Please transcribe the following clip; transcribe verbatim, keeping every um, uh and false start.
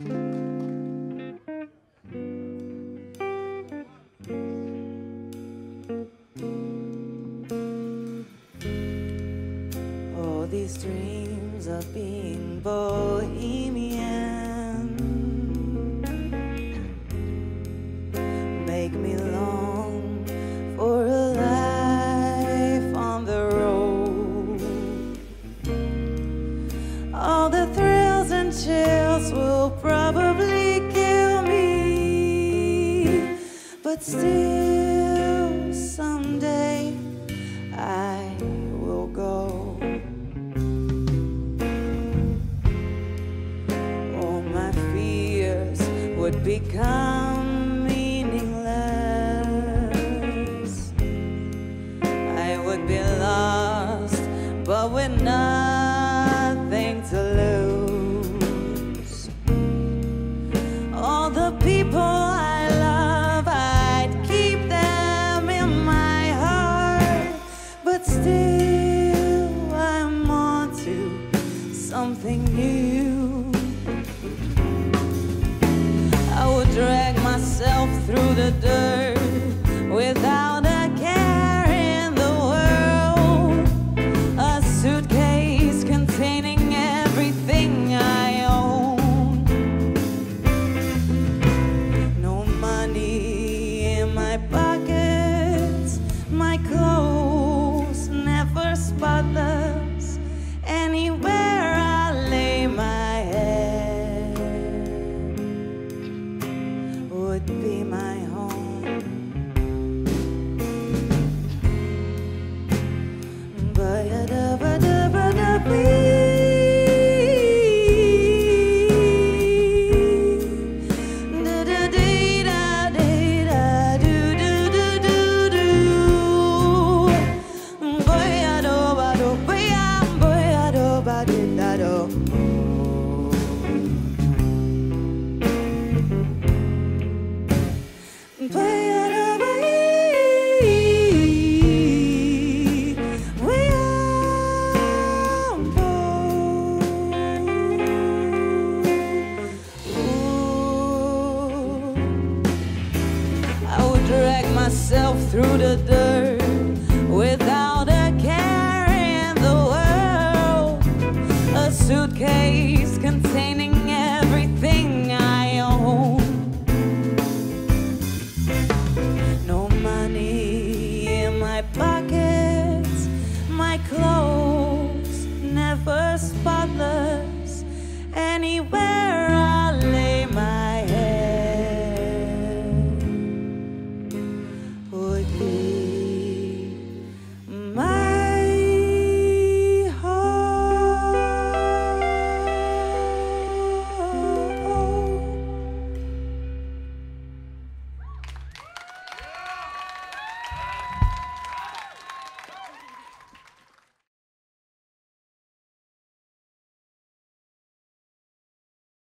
All these dreams of being bohemian make me long for a life on the road. All the thrills and chills will probably kill me, but still someday I will go. All my fears would become meaningless. I would be lost, but with nothing to lose. All the people I love, I'd keep them in my heart, but still I'm on to something new. I would drag myself through the dirt without a care in the world, a suitcase containing everything I own. No money in my pockets, my clothes never spotless. Anywhere I lay my head would be my home. Drag myself through the dirt